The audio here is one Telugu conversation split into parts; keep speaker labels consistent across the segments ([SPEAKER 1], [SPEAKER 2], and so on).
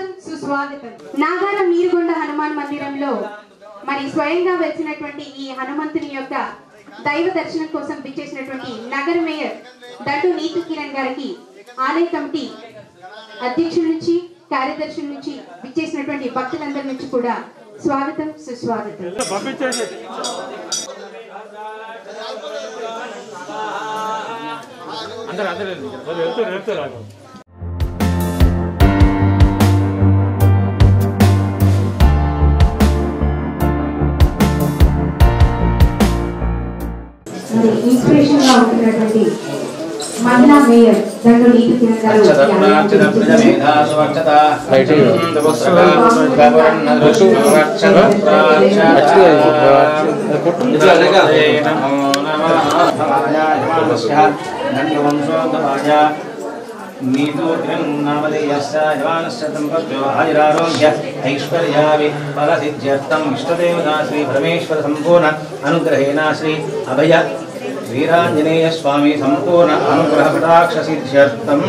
[SPEAKER 1] సుస్వాగతం. నాగారం నీరుగొండ హనుమాన్ మందిరంలో మరి స్వయంగా వచ్చినటువంటి ఈ హనుమంతుని యొక్క దైవ దర్శనం కోసం విచ్చేసినటువంటి నగర మేయర్ దండు నీతి కిరణ్ గారికి ఆలయ కమిటీ అధ్యక్షుల నుంచి కార్యదర్శుల నుంచి విచ్చేసినటువంటి భక్తులందరి నుంచి కూడా స్వాగతం సుస్వాగతం. ఇన్స్పిరేషన్ గా ఉంటున్నటువంటి మహిళా మేయర్ దండు నీతి కిరణ్ గారు
[SPEAKER 2] इष्टदेवता श्री परमेश्वर संपूर्ण अनुग्रहेण श्री अभय वीरांजनेय स्वामी संपूर्ण अनुग्रह कटाक्ष सिद्ध्यर्थम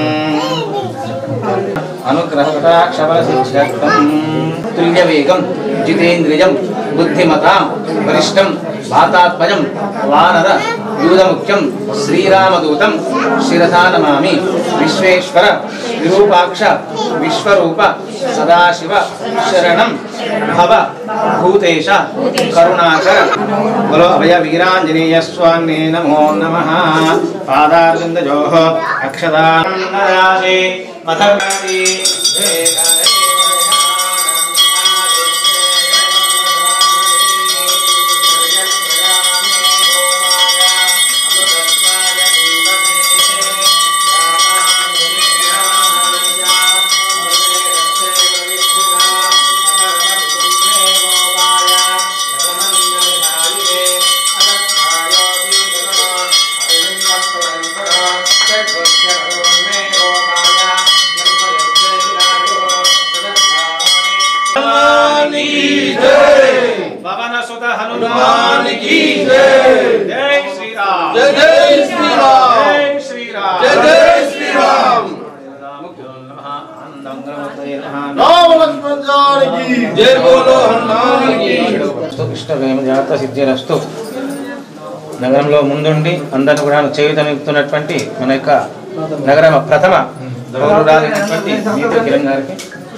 [SPEAKER 2] तुल्यवेगं जितेन्द्रियं बुद्धिमतां वरिष्ठं वातात्मजं वानर यूधमुख्यं श्रीरामदूतं शिरसा नमामि. विश्वेश्वर विरूपाक्ष विश्वरूप सदाशिव शरणं भव भूतेश करुणाकर. बोलो अभय वीरांजनेय स्वामी नमो नमः. पादारविन्दयोः अक्षतान्नराजे मथर्गादि हनुमान की जय. जय श्री राम. जय जय श्री राम. जय श्री राम. जय जय श्री राम. राम लक्ष्मण जानकी जय. बोलो हनुमान की. ఇష్టమేమ జాత సిద్ధిరస్తు. నగరంలో ముందుండి అందరిని కూడా చేయుతనిస్తున్నటువంటి మన యొక్క నగర ప్రథమ గౌరవరాలైనటువంటి నీతి కిరణ్ గారికి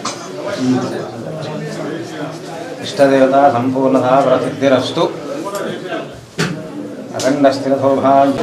[SPEAKER 2] इष्टदेवता संपूर्णता प्रसिद्धिरस्तु. अखंड स्थिर सौभाग्य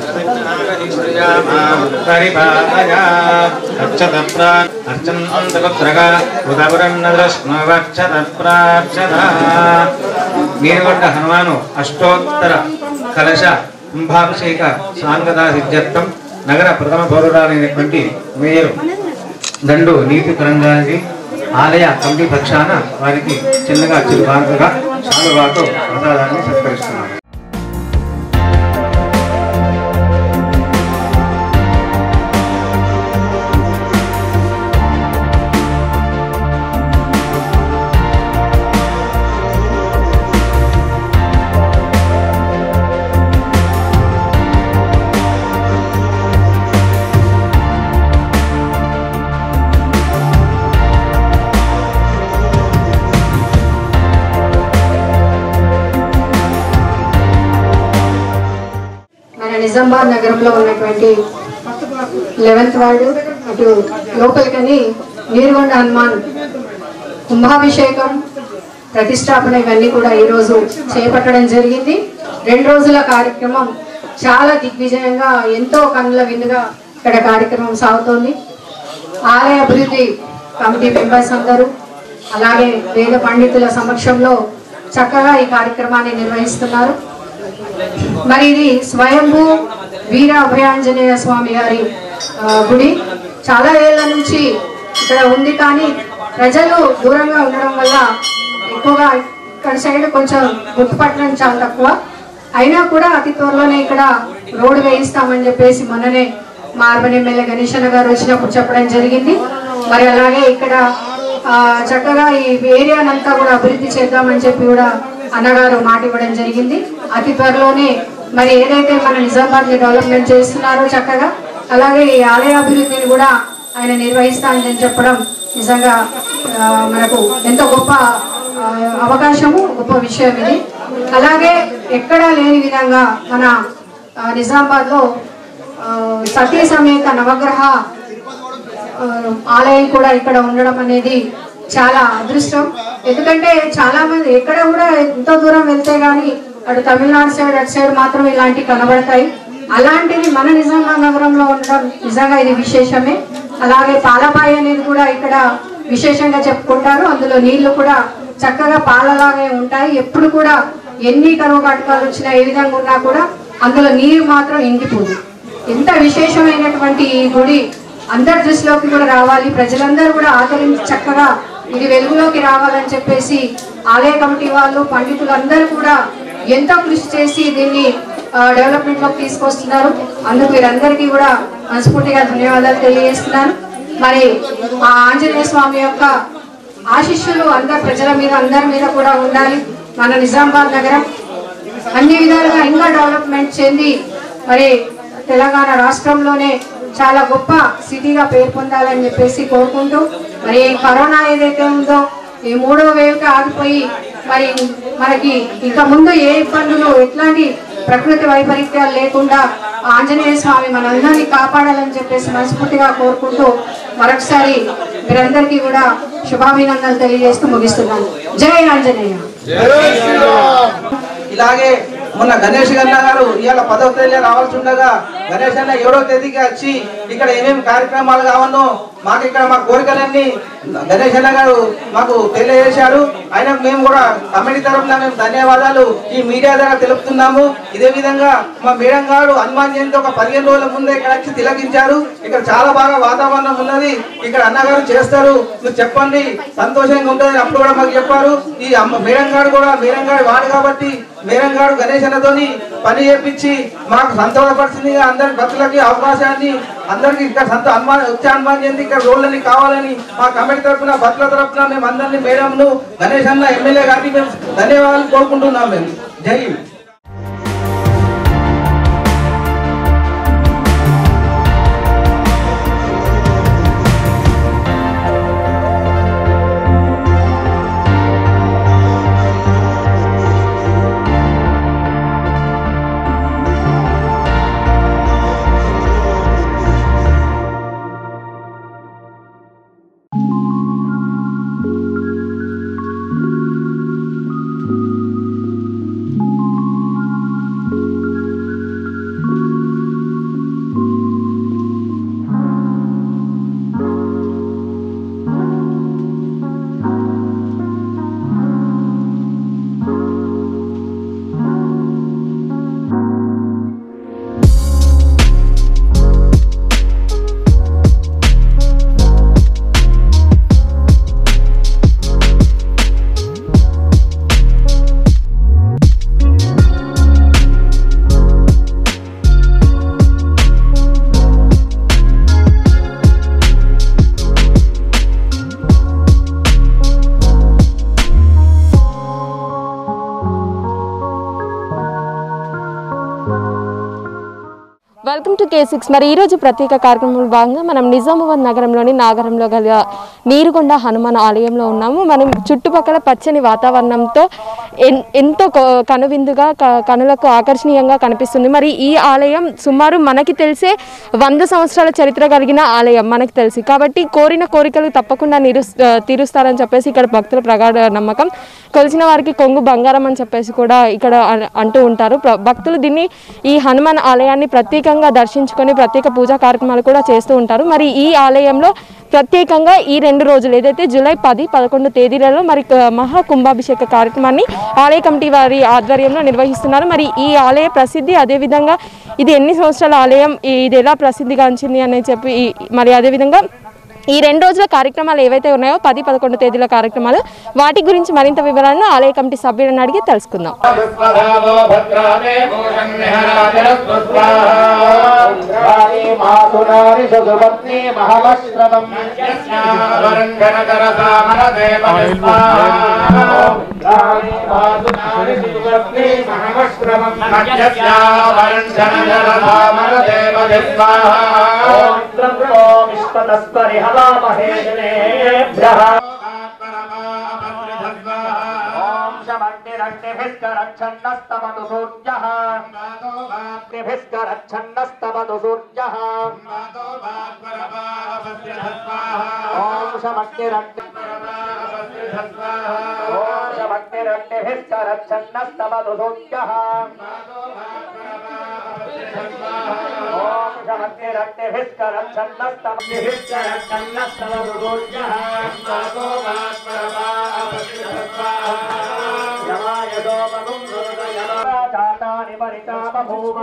[SPEAKER 2] నీరుగొండ హనుమాను అష్టోత్తర కలశ కుంభాభిషేక సాంగదా సిద్ధ్యర్థం నగర ప్రథమ పౌరురాలైనటువంటి మేయర్ దండు నీతి కిరణ్ ఆలయ కమిటీ పక్షాన వారికి చిన్నగా చిరుకానుకగా సాలువాతో ప్రసాదాన్ని సత్కరిస్తున్నారు.
[SPEAKER 1] నిజామాబాద్ నగరంలో ఉన్నటువంటి 11th వార్డు అటు లోపలికని నీరుగొండ హనుమాన్ కుంభాభిషేకం ప్రతిష్టాపన ఇవన్నీ కూడా ఈరోజు చేపట్టడం జరిగింది. 2 రోజుల కార్యక్రమం చాలా దిగ్విజయంగా ఎంతో కన్నుల విందుగా ఇక్కడ కార్యక్రమం సాగుతోంది. ఆలయ అభివృద్ధి కమిటీ మెంబర్స్ అందరూ అలాగే వేద పండితుల సమక్షంలో చక్కగా ఈ కార్యక్రమాన్ని నిర్వహిస్తున్నారు. మరి ఇది స్వయంభూ వీర అభయాంజనేయ స్వామి గారి గుడి చాలా ఏళ్ల నుంచి ఇక్కడ ఉంది. కానీ ప్రజలు దూరంగా ఉండడం వల్ల ఎక్కువగా ఇక్కడ సైడ్ కొంచెం గుర్తుపట్టడం చాలా తక్కువ. అయినా కూడా అతి త్వరలోనే ఇక్కడ రోడ్డు వేయిస్తామని చెప్పేసి మొన్ననే మా అర్బన్ ఎమ్మెల్యే గణేశన్న గారు వచ్చినప్పుడు చెప్పడం జరిగింది. మరి అలాగే ఇక్కడ చక్కగా ఈ ఏరియానంతా కూడా అభివృద్ధి చేద్దామని చెప్పి కూడా అన్నగారు మాట ఇవ్వడం జరిగింది. అతి త్వరలోనే మరి ఏదైతే మన నిజామాబాద్ ని డెవలప్మెంట్ చేస్తున్నారో చక్కగా అలాగే ఈ ఆలయ అభివృద్ధిని కూడా ఆయన నిర్వహిస్తానని చెప్పడం నిజంగా మనకు ఎంతో గొప్ప అవకాశము, గొప్ప విషయం ఇది. అలాగే ఎక్కడా లేని విధంగా మన నిజామాబాద్లో సతీ సమేత నవగ్రహ ఆలయం కూడా ఇక్కడ ఉండడం అనేది చాలా అదృష్టం. ఎందుకంటే చాలా మంది ఎక్కడ కూడా ఎంతో దూరం వెళ్తే గానీ అటు తమిళనాడు సైడ్ అటు సైడ్ మాత్రం ఇలాంటివి కనబడతాయి. అలాంటివి మన నిజామాబాద్ నగరంలో ఉండడం నిజంగా ఇది విశేషమే. అలాగే పాలబాయి అనేది కూడా ఇక్కడ విశేషంగా చెప్పుకుంటారు. అందులో నీళ్లు కూడా చక్కగా పాలలాగే ఉంటాయి. ఎప్పుడు కూడా ఎన్ని కరువు కాటకాలు వచ్చినా ఏ విధంగా ఉన్నా కూడా అందులో నీరు మాత్రం ఇంకిపోదు. ఎంత విశేషమైనటువంటి ఈ గుడి అందరి దృష్టిలోకి కూడా రావాలి, ప్రజలందరూ కూడా ఆదరించి చక్కగా ఇది వెలుగులోకి రావాలని చెప్పేసి ఆలయ కమిటీ వాళ్ళు, పండితులందరూ కూడా ఎంతో కృషి చేసి దీన్ని డెవలప్మెంట్ లోకి తీసుకొస్తున్నారు. అందుకు వీరందరికీ కూడా మనస్ఫూర్తిగా ధన్యవాదాలు తెలియజేస్తున్నాను. మరి ఆ ఆంజనేయ స్వామి యొక్క ఆశీస్సులు అందరి ప్రజల మీద, అందరి మీద కూడా ఉండాలి. మన నిజామాబాద్ నగరం అన్ని విధాలుగా ఇంకా డెవలప్మెంట్ చెంది మరి తెలంగాణ రాష్ట్రంలోనే చాలా గొప్ప సిటీగా పేరు పొందాలని చెప్పేసి కోరుకుంటూ, మరి కరోనా ఏదైతే ఉందో ఈ 3వ వేవ్కి ఆగిపోయి మరి మనకి ఇంకా ముందు ఏ ఇబ్బందులు, ఎట్లాంటి ప్రకృతి వైపరీత్యాలు లేకుండా ఆంజనేయ స్వామి మనందరినీ కాపాడాలని చెప్పేసి మనస్ఫూర్తిగా కోరుకుంటూ మరొకసారి మీరందరికీ కూడా శుభాభినందనలు తెలియజేస్తూ ముగిస్తున్నాను. జై ఆంజనేయ.
[SPEAKER 3] ఇలాగే మొన్న గణేష్ అన్న గారు ఇవాళ 10వ తేదీ రావాల్సి ఉండగా గణేష్ అన్న 7వ తేదీకి వచ్చి ఇక్కడ ఏమేమి కార్యక్రమాలు కావన్నో మాకు ఇక్కడ మా కోరికలన్నీ గణేష్ అన్న గారు మాకు తెలియజేశారు. ఆయనకు మేము కూడా కమిటీ తరఫున మేము ధన్యవాదాలు ఈ మీడియా ద్వారా తెలుపుతున్నాము. ఇదే విధంగా మా మేడం గారు హనుమాన్ జయంతి ఒక 15 రోజుల ముందే ఇక్కడ వచ్చి తిలకించారు. ఇక్కడ చాలా బాగా వాతావరణం ఉన్నది, ఇక్కడ అన్నగారు చేస్తారు, మీరు చెప్పండి సంతోషంగా ఉంటుంది అప్పుడు కూడా మాకు చెప్పారు. ఈ మేడం గారు కూడా మేడం గారు వాడు కాబట్టి మేడం గారు గణేష్ అన్నతోని పని చేపించి మాకు సంతోషపరిచింది. అందరి భక్తులకి అవకాశాన్ని అందరికి ఇక్కడ వచ్చే హనుమాన్ జయంతి ఇక్కడ రోడ్లన్నీ కావాలని మా కమిటీ తరఫున భక్తుల తరఫున మేము అందరినీ మేడంను గణేష్ అన్న ఎమ్మెల్యే గారికి మేము ధన్యవాదాలు కోరుకుంటున్నాం. మేము జై
[SPEAKER 4] వెల్కమ్ టు K6. మరి ఈరోజు ప్రత్యేక కార్యక్రమంలో భాగంగా మనం నిజామాబాద్ నగరంలోని నాగరంలో గల నీరుగొండ హనుమాన్ ఆలయంలో ఉన్నాము. మనం చుట్టుపక్కల పచ్చని వాతావరణంతో ఎంతో కనువిందుగా కనులకు ఆకర్షణీయంగా కనిపిస్తుంది. మరి ఈ ఆలయం సుమారు మనకి తెలిసే 100 సంవత్సరాల చరిత్ర కలిగిన ఆలయం మనకి తెలిసి, కాబట్టి కోరిన కోరికలు తప్పకుండా తీరుస్తారని చెప్పేసి ఇక్కడ భక్తుల ప్రగాఢ నమ్మకం. కొలిసిన వారికి కొంగు బంగారం అని చెప్పేసి కూడా ఇక్కడ అంటూ ఉంటారు. భక్తులు దీన్ని ఈ హనుమాన్ ఆలయాన్ని ప్రత్యేకంగా దర్శించుకొని ప్రత్యేక పూజా కార్యక్రమాలు కూడా చేస్తూ ఉంటారు. మరి ఈ ఆలయంలో ప్రత్యేకంగా ఈ 2 రోజులు ఏదైతే జూలై 10, 11 తేదీలలో మరి మహా కుంభాభిషేక కార్యక్రమాన్ని ఆలయ కమిటీ వారి ఆధ్వర్యంలో నిర్వహిస్తున్నారు. మరి ఈ ఆలయ ప్రసిద్ధి, అదేవిధంగా ఇది ఎన్ని సంవత్సరాల ఆలయం, ఇది ఎలా ప్రసిద్ధిగాంచింది అని చెప్పి మరి అదేవిధంగా ఈ 2 రోజుల కార్యక్రమాలు ఏవైతే ఉన్నాయో 10, 11 తేదీల కార్యక్రమాలు, వాటి గురించి మరింత వివరాలను ఆలయ కమిటీ సభ్యులను అడిగి తెలుసుకుందాం.
[SPEAKER 5] रक्षन्नस्तमतु सूर्यः रक्षन्नस्तमतु सूर्यः ओम शमग्निरग्निभिश्चरक्षन्नस्तमतु सूर्यः ओम शमग्निरग्निभिश्चरक्षन्नस्तमतु सूर्यः यमाय सोमगुं जातानि परितापभूम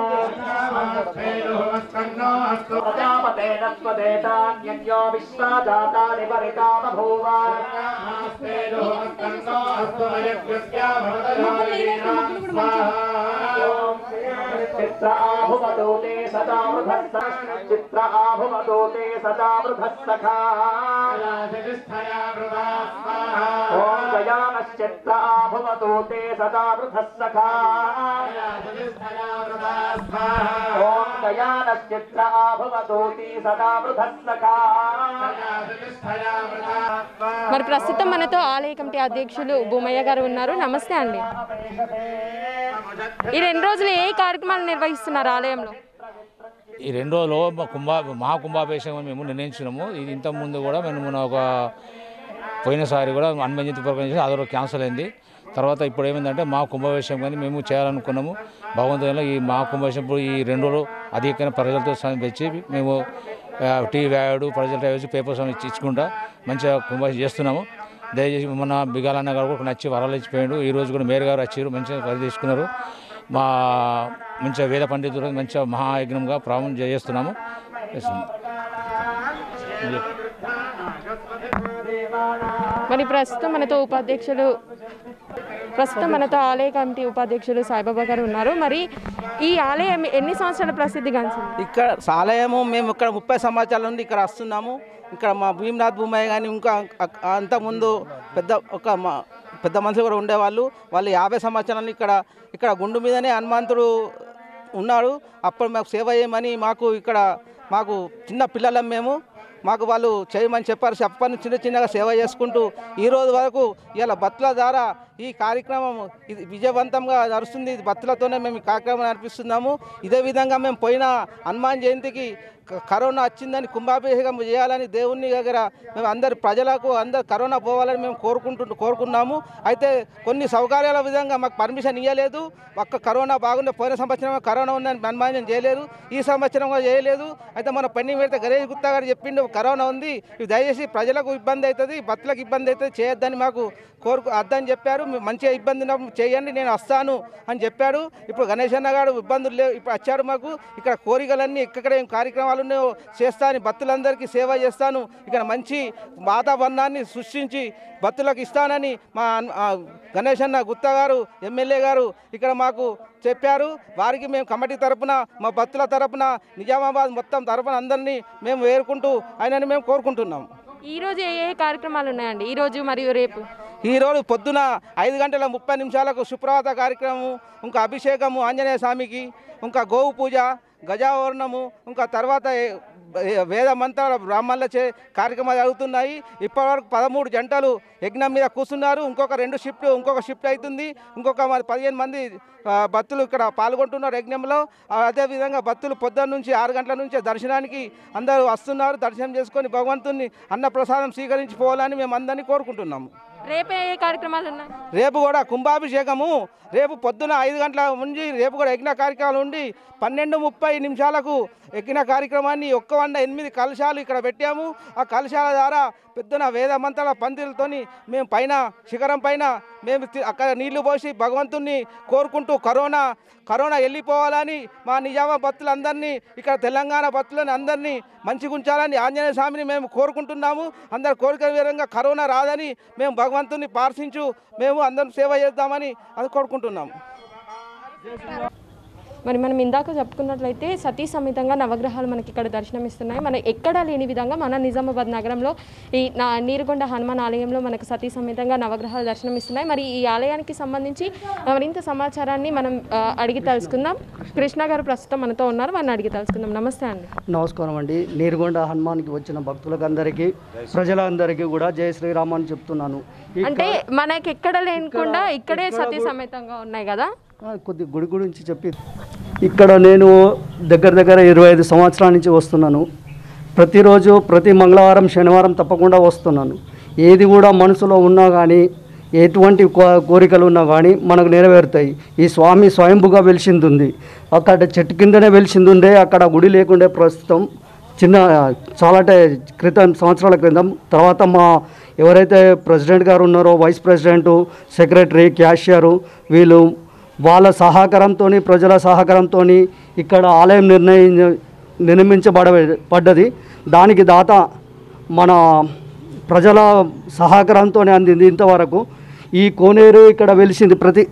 [SPEAKER 5] प्रजापतेन स्वदेतान्यन्यो विश्वा जातानि परितापभूम चित्र आभुवदोते सदा वृधः चित्र आभुवदोते सदा वृधः सखा ओम गयानश्चित्र आभुवदोते सदा वृधः सखा ओम गयानश्चित्र आभुवदोते सदा वृधः सखा
[SPEAKER 4] మరి ప్రస్తుతం మనతో ఆలయ కమిటీ అధ్యక్షులు భూమయ్య గారు ఉన్నారు. నమస్తే అండి. ఈ 2 రోజులు ఏ కార్యక్రమాలు నిర్వహిస్తున్నారు ఆలయంలో?
[SPEAKER 6] ఈ 2 రోజులు మహాకుంభాభిషేకం మేము నిర్ణయించినాము. ఇది ఇంతకుముందు కూడా మేము ఒక పోయినసారి కూడా హనుమాన్ జయంతి ప్రోగ్రాం చేసి అదో క్యాన్సిల్ అయింది. తర్వాత ఇప్పుడు ఏమైందంటే మా కుంభాభిషేకం కానీ మేము చేయాలనుకున్నాము. భగవంతుని ఈ మహాకుంభాభిషేకం ఇప్పుడు ఈ 2 రోజులు అధికంగా ప్రజలతో వచ్చి మేము టీవీ యాడ్ ప్రజల వేసి పేపర్స్ ఇచ్చుకుంటా మంచిగా కుంభాభిషేకం చేస్తున్నాము. దయచేసి మొన్న బిగాలన్న గారు కూడా నచ్చి వరాలు ఇచ్చిపోయాడు. ఈరోజు కూడా మేయర్ గారు వచ్చారు, మంచిగా పని తీసుకున్నారు. మా మంచిగా వేద పండితులు మంచిగా మహాయజ్ఞంగా ప్రారంభం చేస్తున్నాము.
[SPEAKER 4] మరి ప్రస్తుతం మనతో ఆలయ కమిటీ ఉపాధ్యక్షులు సాయిబాబా గారు ఉన్నారు. మరి ఈ ఆలయం ఎన్ని సంవత్సరాల ప్రసిద్ధి గాంచింది?
[SPEAKER 3] ఇక్కడ ఆలయము మేము ఇక్కడ 30 సంవత్సరాల నుండి ఇక్కడ వస్తున్నాము. ఇక్కడ మా భీమనాథ్ భూమయ్య కానీ ఇంకా అంతకుముందు పెద్ద మనుషులు కూడా ఉండేవాళ్ళు. వాళ్ళు 50 సంవత్సరాలు ఇక్కడ గుండు మీదనే హనుమంతుడు ఉన్నాడు. అప్పుడు మాకు సేవ చేయమని మాకు చిన్న పిల్లలం మాకు వాళ్ళు చేయమని చెప్పారు. చిన్నగా సేవ చేసుకుంటూ ఈరోజు వరకు ఇలా భక్తుల ద్వారా ఈ కార్యక్రమం ఇది విజయవంతంగా నడుస్తుంది. భక్తులతోనే మేము ఈ కార్యక్రమం నడిపిస్తున్నాము. ఇదే విధంగా మేము పోయిన హనుమాన్ జయంతికి కరోనా వచ్చిందని కుంభాభిషేకం చేయాలని దేవుని దగ్గర మేము అందరి ప్రజలకు కరోనా పోవాలని మేము కోరుకున్నాము. అయితే కొన్ని సౌకర్యాల విధంగా మాకు పర్మిషన్ ఇవ్వలేదు. కరోనా బాగుండే పోయిన సంవత్సరం కరోనా ఉందని హనుమాన్ చేయలేదు, ఈ సంవత్సరం కూడా చేయలేదు. అయితే మన పెండింగ్ పెడితే గణేష్ గుప్తా గారు చెప్పిండు కరోనా ఉంది, ఇది దయచేసి ప్రజలకు ఇబ్బంది అవుతుంది, భక్తులకు ఇబ్బంది అవుతుంది, చేయొద్దని మాకు అర్థని చెప్పారు. మంచిగా ఇబ్బంది చేయండి, నేను వస్తాను అని చెప్పాడు. ఇప్పుడు గణేష్ అన్న గారు ఇబ్బందులు లేవు, ఇప్పుడు వచ్చాడు. మాకు ఇక్కడ కోరికలన్నీ ఇక్కడ ఏం కార్యక్రమాలు ఉన్నాయో చేస్తాను, భక్తులందరికీ సేవ చేస్తాను, ఇక్కడ మంచి వాతావరణాన్ని సృష్టించి భక్తులకు ఇస్తానని మా గణేష్ అన్న గుప్తా గారు ఎమ్మెల్యే గారు ఇక్కడ మాకు చెప్పారు. వారికి మేము కమిటీ తరపున మా భక్తుల తరపున నిజామాబాద్ మొత్తం తరపున అందరినీ మేము వేరుకుంటూ ఆయనని మేము కోరుకుంటున్నాము.
[SPEAKER 4] ఈరోజు ఏ కార్యక్రమాలు ఉన్నాయండి ఈరోజు మరియు రేపు?
[SPEAKER 3] ఈరోజు పొద్దున 5:30 సుప్రభాత కార్యక్రమం, ఇంకా అభిషేకము ఆంజనేయ స్వామికి, ఇంకా గోవు పూజ, గజావరణము, ఇంకా తర్వాత వేద మంత్రాల బ్రాహ్మణులచే కార్యక్రమాలు జరుగుతున్నాయి. ఇప్పటివరకు 13 జంటలు యజ్ఞం మీద కూర్చున్నారు. ఇంకొక షిఫ్ట్ అవుతుంది. ఇంకొక 15 మంది భక్తులు ఇక్కడ పాల్గొంటున్నారు యజ్ఞంలో. అదేవిధంగా భక్తులు పొద్దున్న నుంచి 6 గంటల నుంచి దర్శనానికి అందరూ వస్తున్నారు. దర్శనం చేసుకొని భగవంతుని అన్నప్రసాదం స్వీకరించి పోవాలని మేము అందరినీ కోరుకుంటున్నాము.
[SPEAKER 4] రేపు ఏ కార్యక్రమాలు ఉన్నాయి?
[SPEAKER 3] రేపు కూడా కుంభాభిషేకము, రేపు పొద్దున 5 గంటల నుంచి రేపు కూడా యజ్ఞ కార్యక్రమాలు ఉండి 12:30 యజ్ఞ కార్యక్రమాన్ని 108 కలశాలు ఇక్కడ పెట్టాము. ఆ కలశాల ద్వారా పెద్దన వేద మంత్రాల పందిలతోని మేము పైన శిఖరం పైన మేము అక్కడ నీళ్లు పోసి భగవంతుని కోరుకుంటూ కరోనా వెళ్ళిపోవాలని మా నిజామాబాద్ భక్తులందరినీ ఇక్కడ తెలంగాణ భక్తులని అందరినీ మంచిగా ఉంచాలని ఆంజనేయ స్వామిని మేము కోరుకుంటున్నాము. అందరి కోరిక విధంగా కరోనా రాదని మేము భగవంతుని ప్రార్థించు మేము అందరం సేవ చేద్దామని అది కోరుకుంటున్నాము.
[SPEAKER 4] మరి మనం ఇందాక చెప్పుకున్నట్లయితే సతీ సమేతంగా నవగ్రహాలు మనకి ఇక్కడ దర్శనమిస్తున్నాయి. మన ఎక్కడా లేని విధంగా మన నిజామాబాద్ నగరంలో ఈ నీరుగొండ హనుమాన్ ఆలయంలో మనకు సతీ సమేతంగా నవగ్రహాలు దర్శనమిస్తున్నాయి. మరి ఈ ఆలయానికి సంబంధించి మరింత సమాచారాన్ని మనం అడిగి తెలుసుకుందాం. కృష్ణ గారు ప్రస్తుతం మనతో ఉన్నారు, వారిని అడిగి తెలుసుకుందాం. నమస్తే అండి.
[SPEAKER 7] నమస్కారం అండి. నీరుగొండ హనుమాన్కి వచ్చిన భక్తులకందరికీ ప్రజలందరికీ కూడా జై శ్రీరామ్ అని చెప్తున్నాను.
[SPEAKER 4] అంటే మనకి ఎక్కడ లేకుండా ఇక్కడే సతీ సమేతంగా ఉన్నాయి కదా,
[SPEAKER 7] కొద్ది గుడి గురించి చెప్పి ఇక్కడ నేను దగ్గర 25 సంవత్సరాల నుంచి వస్తున్నాను. ప్రతిరోజు ప్రతి మంగళవారం శనివారం తప్పకుండా వస్తున్నాను. ఏది కూడా మనసులో ఉన్నా కానీ ఎటువంటి కోరికలు ఉన్నా కానీ మనకు నెరవేరుతాయి. ఈ స్వామి స్వయంభుగా వెలిసింది, అక్కడ చెట్టు కిందనే వెలిసింది. అక్కడ గుడి లేకుండే ప్రస్తుతం చాలా సంవత్సరాల క్రితం. తర్వాత మా ఎవరైతే ప్రెసిడెంట్ గారు ఉన్నారో, వైస్ ప్రెసిడెంటు, సెక్రటరీ, క్యాషియరు, వీళ్ళు వాళ్ళ సహకారంతో, ప్రజల సహకారంతో ఇక్కడ ఆలయం నిర్మించబడ్డది. దానికి దాత మన ప్రజల సహకారంతో అందింది ఇంతవరకు. ఈ కోనేరు ఇక్కడ వెలిసింది. ప్రతి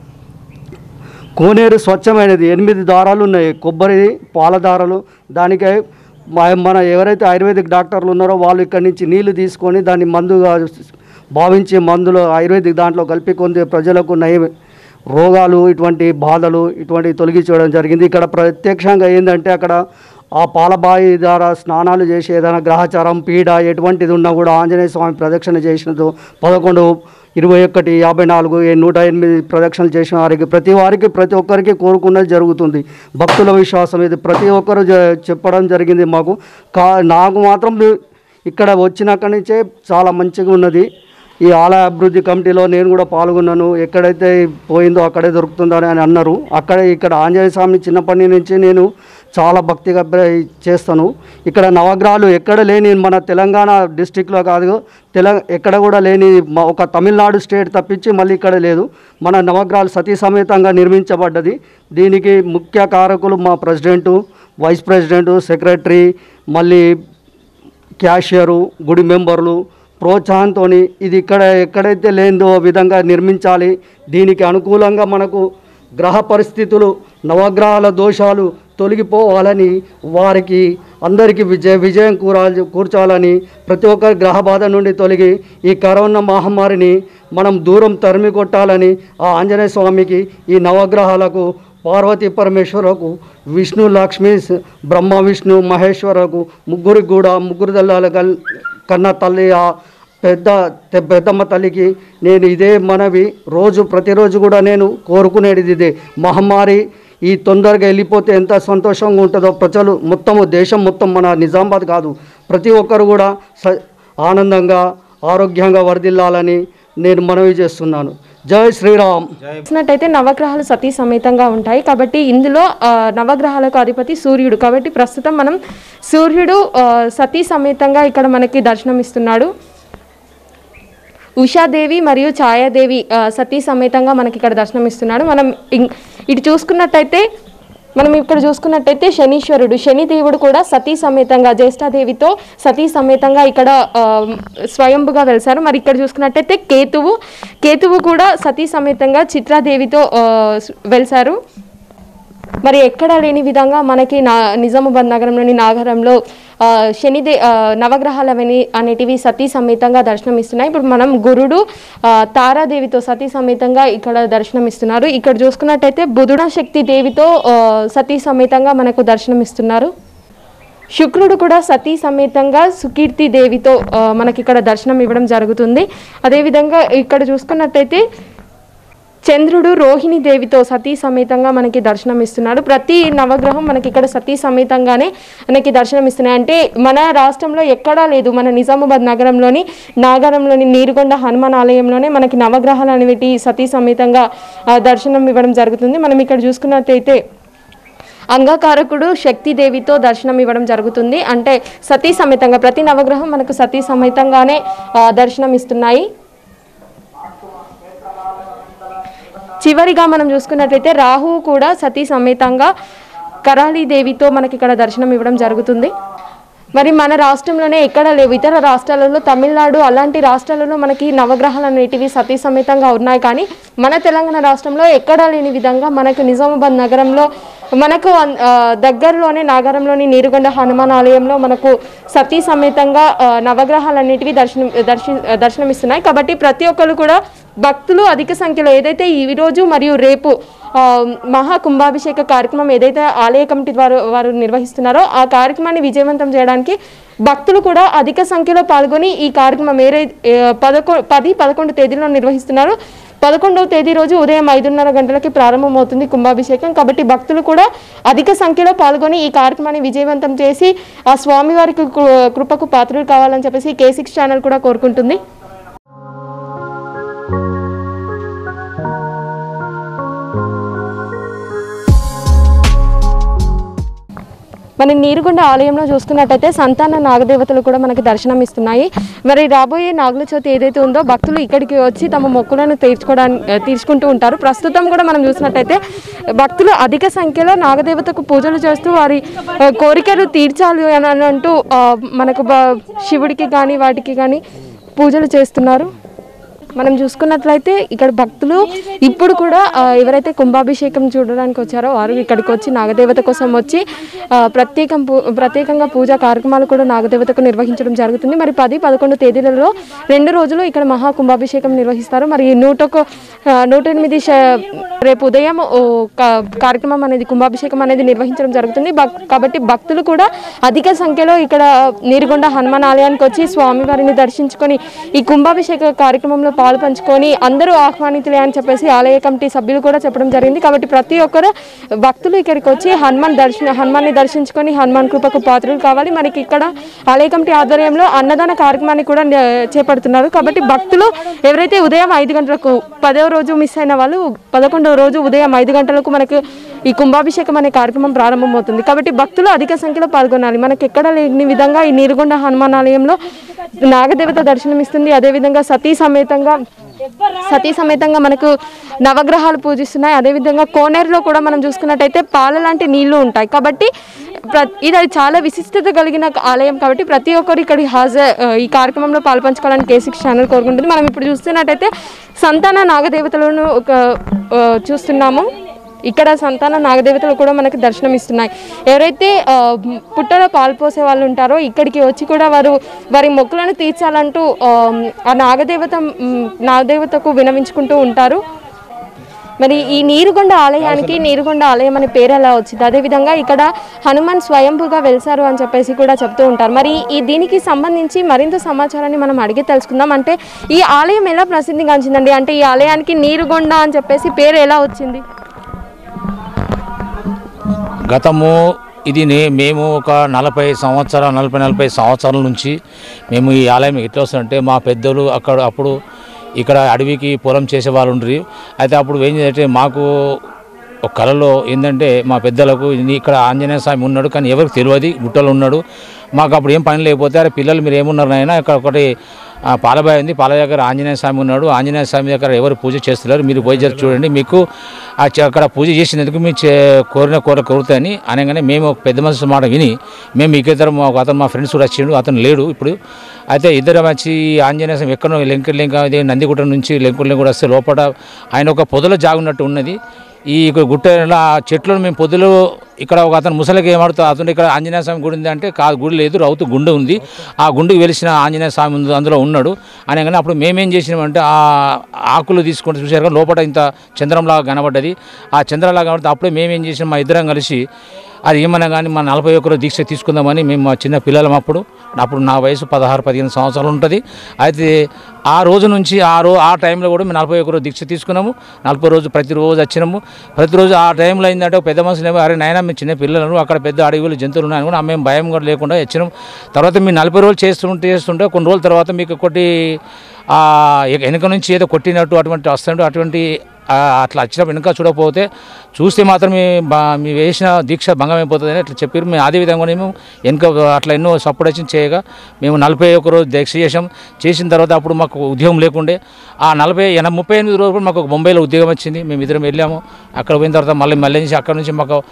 [SPEAKER 7] కోనేరు స్వచ్ఛమైనది. 8 దారాలు ఉన్నాయి, కొబ్బరి పాల దారాలు. దానికై మన ఎవరైతే ఆయుర్వేదిక్ డాక్టర్లు ఉన్నారో వాళ్ళు ఇక్కడి నుంచి నీళ్లు తీసుకొని దాన్ని మందుగా భావించి మందులు ఆయుర్వేదిక్ దాంట్లో కలిపి కొంత ప్రజలకు నయం రోగాలు, ఇటువంటి బాధలు ఇటువంటివి తొలగించడం జరిగింది. ఇక్కడ ప్రత్యక్షంగా ఏంటంటే అక్కడ ఆ పాలబాయి ద్వారా స్నానాలు చేసి ఏదైనా గ్రహచారం, పీడ ఎటువంటిది ఉన్నా కూడా ఆంజనేయ స్వామి ప్రదక్షిణ చేసినతో 11, 21, 54, 108 ప్రదక్షిణలు చేసిన వారికి ప్రతి ఒక్కరికి కోరుకున్నది జరుగుతుంది. భక్తుల విశ్వాసం ఇది ప్రతి ఒక్కరు చెప్పడం జరిగింది మాకు. నాకు మాత్రం ఇక్కడ వచ్చినక్కడి నుంచే చాలా మంచిగా ఉన్నది. ఈ ఆలయ అభివృద్ధి కమిటీలో నేను కూడా పాల్గొన్నాను. ఎక్కడైతే పోయిందో అక్కడే దొరుకుతుందని అని అన్నారు. ఇక్కడ ఆంజనేయ స్వామి చిన్నప్పటి నుంచి నేను చాలా భక్తిగా చేస్తాను. ఇక్కడ నవగ్రహాలు ఎక్కడ లేని, మన తెలంగాణ డిస్టిక్లో కాదు, ఎక్కడ కూడా లేని ఒక తమిళనాడు స్టేట్ తప్పించి మళ్ళీ ఇక్కడ లేదు. మన నవగ్రహాలు సతీ సమేతంగా నిర్మించబడ్డది. దీనికి ముఖ్య కారకులు మా ప్రెసిడెంటు, వైస్ ప్రెసిడెంటు, సెక్రటరీ, మళ్ళీ క్యాషియరు, గుడి మెంబర్లు ప్రోత్సాహంతో ఇది ఎక్కడైతే లేదో విధంగా నిర్మించాలి. దీనికి అనుకూలంగా మనకు గ్రహ పరిస్థితులు, నవగ్రహాల దోషాలు తొలగిపోవాలని, వారికి అందరికీ విజయం కూర్చాలని, ప్రతి ఒక్కరి గ్రహ బాధ నుండి తొలగి ఈ కరోనా మహమ్మారిని మనం దూరం తరిమి కొట్టాలని ఆ ఆంజనేయ స్వామికి, ఈ నవగ్రహాలకు, పార్వతీ పరమేశ్వరకు, విష్ణు లక్ష్మీ బ్రహ్మ విష్ణు మహేశ్వరకు ముగ్గురికి కూడా ముగ్గురు దళాల కన్నా తల్లి ఆ పెద్దమ్మ తల్లికి నేను ఇదే మనవి ప్రతిరోజు కూడా నేను కోరుకునేది ఇదే. మహమ్మారి ఈ తొందరగా వెళ్ళిపోతే ఎంత సంతోషంగా ఉంటుందో ప్రజలు మొత్తము, దేశం మొత్తం, మన నిజామాబాద్ కాదు, ప్రతి ఒక్కరు కూడా ఆనందంగా ఆరోగ్యంగా వర్ధిల్లాలని నేను మనవి చేస్తున్నాను. జై శ్రీరామ్.
[SPEAKER 4] చూసినట్టయితే నవగ్రహాలు సతీ సమేతంగా ఉంటాయి కాబట్టి ఇందులో నవగ్రహాలకు అధిపతి సూర్యుడు కాబట్టి ప్రస్తుతం మనం సూర్యుడు సతీ సమేతంగా ఇక్కడ మనకి దర్శనమిస్తున్నాడు. ఉషాదేవి మరియు ఛాయాదేవి సతీ సమేతంగా మనకి ఇక్కడ దర్శనమిస్తున్నాడు. మనం ఇటు చూసుకున్నట్టయితే శనీశ్వరుడు, శనిదేవుడు కూడా సతీ సమేతంగా జ్యేష్ఠాదేవితో సతీ సమేతంగా ఇక్కడ స్వయంభుగా వెలిసారు. మరి ఇక్కడ చూసుకున్నట్టయితే కేతువు కూడా సతీ సమేతంగా చిత్రాదేవితో వెలిసారు. మరి ఎక్కడా లేని విధంగా మనకి నిజామాబాద్ నగరంలోని నాగరంలో నవగ్రహాలు అనేటివి సతీ సమేతంగా దర్శనమిస్తున్నాయి. ఇప్పుడు మనం గురుడు తారాదేవితో సతీ సమేతంగా ఇక్కడ దర్శనమిస్తున్నారు. ఇక్కడ చూసుకున్నట్టయితే బుధుడ శక్తి దేవితో సతీ సమేతంగా మనకు దర్శనమిస్తున్నారు. శుక్రుడు కూడా సతీ సమేతంగా సుకీర్తి దేవితో మనకి ఇక్కడ దర్శనం ఇవ్వడం జరుగుతుంది. అదేవిధంగా ఇక్కడ చూసుకున్నట్టయితే చంద్రుడు రోహిణి దేవితో సతీ సమేతంగా మనకి దర్శనం ఇస్తున్నాడు. ప్రతి నవగ్రహం మనకి ఇక్కడ సతీ సమేతంగానే మనకి దర్శనం ఇస్తున్నాయి. అంటే మన రాష్ట్రంలో ఎక్కడా లేదు, మన నిజామాబాద్ నాగరంలోని నీరుగొండ హనుమాన్ ఆలయంలోనే మనకి నవగ్రహాలు అనేవి సతీ సమేతంగా దర్శనం ఇవ్వడం జరుగుతుంది. మనం ఇక్కడ చూసుకున్నట్టయితే అంగకారకుడు శక్తిదేవితో దర్శనం ఇవ్వడం జరుగుతుంది. అంటే సతీ సమేతంగా ప్రతి నవగ్రహం మనకు సతీ సమేతంగానే దర్శనం ఇస్తున్నాయి. చివరిగా మనం చూసుకున్నట్లయితే రాహువు కూడా సతీ సమేతంగా కరాళీదేవితో మనకి ఇక్కడ దర్శనం ఇవ్వడం జరుగుతుంది. మరి మన రాష్ట్రంలోనే ఎక్కడ లేవు, ఇతర రాష్ట్రాలలో, తమిళనాడు అలాంటి రాష్ట్రాలలో మనకి నవగ్రహాలు అనేటివి సతీ సమేతంగా ఉన్నాయి. కానీ మన తెలంగాణ రాష్ట్రంలో ఎక్కడా లేని విధంగా మనకు నిజామాబాద్ నగరంలో మనకు దగ్గరలోనే నాగారంలోని నీరుగొండ హనుమాన్ ఆలయంలో మనకు సతీ సమేతంగా నవగ్రహాలన్నిటివి దర్శనమిస్తున్నాయి. కాబట్టి ప్రతి ఒక్కరు కూడా భక్తులు అధిక సంఖ్యలో ఏదైతే ఈరోజు మరియు రేపు మహా కుంభాభిషేక కార్యక్రమం ఏదైతే ఆలయ కమిటీ ద్వారా వారు నిర్వహిస్తున్నారో ఆ కార్యక్రమాన్ని విజయవంతం చేయడానికి భక్తులు కూడా అధిక సంఖ్యలో పాల్గొని ఈ కార్యక్రమం 10-11 తేదీలో నిర్వహిస్తున్నారు. 11వ తేదీ రోజు ఉదయం 5:30 గంటలకి ప్రారంభమవుతుంది కుంభాభిషేకం. కాబట్టి భక్తులు కూడా అధిక సంఖ్యలో పాల్గొని ఈ కార్యక్రమాన్ని విజయవంతం చేసి ఆ స్వామివారికి కృపకు పాత్రలు కావాలని చెప్పేసి K6 ఛానల్ కూడా కోరుకుంటుంది. మన నీరుగొండ ఆలయంలో చూసుకున్నట్టయితే సంతాన నాగదేవతలు కూడా మనకి దర్శనం ఇస్తున్నాయి. మరి రాబోయే నాగుల చవితి ఏదైతే ఉందో భక్తులు ఇక్కడికి వచ్చి తమ మొక్కులను తీర్చుకుంటూ ఉంటారు. ప్రస్తుతం కూడా మనం చూసినట్టయితే భక్తులు అధిక సంఖ్యలో నాగదేవతకు పూజలు చేస్తూ వారి కోరికలు తీర్చాలి అని అంటూ మనకు శివుడికి కానీ వాటికి కానీ పూజలు చేస్తున్నారు. మనం చూసుకున్నట్లయితే ఇక్కడ భక్తులు ఇప్పుడు కూడా ఎవరైతే కుంభాభిషేకం చూడడానికి వచ్చారో వారు ఇక్కడికి వచ్చి నాగదేవత కోసం వచ్చి ప్రత్యేకంగా పూజా కార్యక్రమాలు కూడా నాగదేవతకు నిర్వహించడం జరుగుతుంది. మరి 10-11 తేదీలలో 2 రోజులు ఇక్కడ మహా కుంభాభిషేకం నిర్వహిస్తారు. మరి 108 రేపు ఉదయం కార్యక్రమం అనేది కుంభాభిషేకం అనేది నిర్వహించడం జరుగుతుంది. కాబట్టి భక్తులు కూడా అధిక సంఖ్యలో ఇక్కడ నీరుగొండ హనుమాన్ ఆలయానికి వచ్చి స్వామివారిని దర్శించుకొని ఈ కుంభాభిషేక కార్యక్రమంలో పాలు పంచుకొని అందరూ ఆహ్వానితులే అని చెప్పేసి ఆలయ కమిటీ సభ్యులు కూడా చెప్పడం జరిగింది. కాబట్టి ప్రతి ఒక్కరు భక్తులు ఇక్కడికి వచ్చి హనుమాన్ని దర్శించుకొని హనుమాన్ కృపకు పాత్రలు కావాలి. మనకి ఇక్కడ ఆలయ కమిటీ ఆధ్వర్యంలో అన్నదాన కార్యక్రమాన్ని కూడా చేపడుతున్నారు. కాబట్టి భక్తులు ఎవరైతే ఉదయం 5 గంటలకు 10వ రోజు మిస్ అయిన వాళ్ళు 11వ రోజు ఉదయం 5 గంటలకు మనకు ఈ కుంభాభిషేకం అనే కార్యక్రమం ప్రారంభమవుతుంది. కాబట్టి భక్తులు అధిక సంఖ్యలో పాల్గొనాలి. మనకి ఎక్కడ లేని విధంగా ఈ నీరుగొండ హనుమాన్ ఆలయంలో నాగదేవత దర్శనమిస్తుంది. అదేవిధంగా సతీ సమేతంగా మనకు నవగ్రహాలు పూజిస్తున్నాయి. అదేవిధంగా కోనేరులో కూడా మనం చూసుకున్నట్టయితే పాల లాంటి నీళ్లు ఉంటాయి. కాబట్టి ఇది చాలా విశిష్టత కలిగిన ఆలయం. కాబట్టి ప్రతి ఒక్కరు ఇక్కడ ఈ కార్యక్రమంలో పాల్పంచుకోవాలని K6 ఛానల్ కోరుకుంటుంది. మనం ఇప్పుడు చూస్తున్నట్టయితే సంతాన నాగదేవతలను చూస్తున్నాము. ఇక్కడ సంతాన నాగదేవతలు కూడా మనకు దర్శనం ఇస్తున్నాయి. ఎవరైతే పుట్టలో పాలు పోసే వాళ్ళు ఉంటారో ఇక్కడికి వచ్చి కూడా వారి మొక్కులను తీర్చాలంటూ ఆ నాగదేవతకు వినవించుకుంటూ ఉంటారు. మరి ఈ నీరుగొండ ఆలయానికి నీరుగొండ ఆలయం అనే పేరు ఎలా వచ్చింది, అదేవిధంగా ఇక్కడ హనుమాన్ స్వయంభుగా వెలిసారు అని చెప్పేసి కూడా చెప్తూ ఉంటారు. మరి దీనికి సంబంధించి మరింత సమాచారాన్ని మనం అడిగి తెలుసుకుందాం. అంటే ఈ ఆలయం ఎలా ప్రసిద్ధిగాంచిందండి, అంటే ఈ ఆలయానికి నీరుగొండ అని చెప్పేసి పేరు ఎలా వచ్చింది?
[SPEAKER 6] గతము ఇది మేము ఒక 40 సంవత్సరాల నుంచి మేము ఈ ఆలయం ఎట్లా వస్తుందంటే మా పెద్దలు అప్పుడు ఇక్కడ అడవికి పొలం చేసేవాళ్ళు ఉండరు. అయితే అప్పుడు ఏం చేయాలంటే మాకు ఒక కళలో ఏంటంటే మా పెద్దలకు ఇక్కడ ఆంజనేయ స్వామి ఉన్నాడు కానీ ఎవరికి తెలియదు గుట్టలో ఉన్నాడు. మాకు అప్పుడు ఏం పని లేకపోతే అరే పిల్లలు మీరు ఏమున్నారు నాయనా, ఇక్కడ ఒకటి పాలబాయి ఉంది, పాల దగ్గర ఆంజనేయ స్వామి ఉన్నాడు, ఆంజనేయ స్వామి దగ్గర ఎవరు పూజ చేస్తున్నారు, మీరు పోయి చూడండి, మీకు అక్కడ పూజ చేసినందుకు మీ కోరిన కోరుతాయని అనగానే మేము ఒక పెద్ద మనిషి మాట విని మేము ఇద్దరం అతను మా ఫ్రెండ్స్ కూడా వచ్చిండు, అతను లేడు ఇప్పుడు. అయితే ఇద్దరం వచ్చి ఆంజనేయ స్వామి ఎక్కడో లెంక నందిగుట్ట నుంచి లెంకులు వస్తే లోపల ఆయన ఒక పొదలో జాగున్నట్టు ఉన్నది. ఈ గుట్ట చెట్లను మేము పొద్దులు ఇక్కడ ఒక అతను ముసలికి ఏమాడుతా అతను ఇక్కడ ఆంజనేయ స్వామి గుడి ఉంది అంటే కాదు, గుడి లేదు, రౌతు గుండె ఉంది, ఆ గుండెకి వెలిసిన ఆంజనేయ స్వామి అందులో ఉన్నాడు అనగానే అప్పుడు మేమేం చేసినామంటే ఆ ఆకులు తీసుకుంటూ చూసారు కానీ లోపల ఇంత చంద్రంలాగా కనబడ్డది. ఆ చంద్రంలాగా కనబడితే అప్పుడే మేమేం చేసినాం, మా ఇద్దరం కలిసి అది ఏమన్నా కానీ మా 41 దీక్ష తీసుకుందామని మేము మా చిన్న పిల్లలం అప్పుడు నా వయసు 16-15 సంవత్సరాలు ఉంటుంది. అయితే ఆ రోజు నుంచి ఆ టైంలో కూడా మేము 41 దీక్ష తీసుకున్నాము. 40 రోజు ప్రతిరోజు వచ్చినాము. ప్రతిరోజు ఆ టైంలో అయిందంటే పెద్ద మనుషులు ఏమో అరే నాయన మేము చిన్న పిల్లలను అక్కడ పెద్ద అడవిలు జంతువులు ఉన్నాయని కూడా మేము భయం కూడా లేకుండా వచ్చినాం. తర్వాత మేము 40 రోజులు చేస్తుంటే కొన్ని రోజుల తర్వాత మీకు ఒకటి వెనుక నుంచి ఏదో కొట్టినట్టు అటువంటి వస్తుంటే అటువంటి అట్లా వచ్చినప్పుడు వెనుక చూడకపోతే చూస్తే మాత్రం మీ వేసిన దీక్ష భంగమైపోతుంది అని అట్లా చెప్పారు. మేము అదేవిధంగా మేము వెనుక అట్లా ఎన్నో సపోర్ట్ వచ్చి చేయగా మేము 41 రోజు దీక్ష చేసిన తర్వాత అప్పుడు మాకు ఉద్యోగం లేకుండే ఆ 38 రోజులు మాకు ముంబైలో ఉద్యోగం వచ్చింది. మేము ఇద్దరం వెళ్ళాము. అక్కడ పోయిన తర్వాత మళ్ళీ నుంచి అక్కడ నుంచి మాకు